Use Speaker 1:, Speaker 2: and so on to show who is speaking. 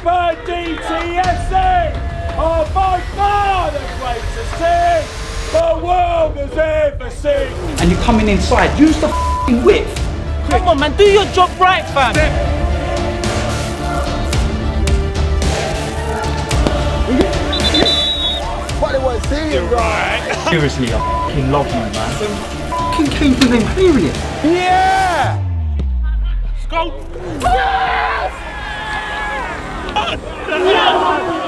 Speaker 1: Super DTFC are by far the greatest team the world has ever seen.
Speaker 2: And you're coming inside, use the f***ing width.
Speaker 3: Come on, man, do your job right, fam.
Speaker 4: What they want to see you, right?
Speaker 2: Seriously, I f***ing love you, man. Fucking came to them, period.
Speaker 1: Yeah!
Speaker 3: Let's go.
Speaker 1: Yes!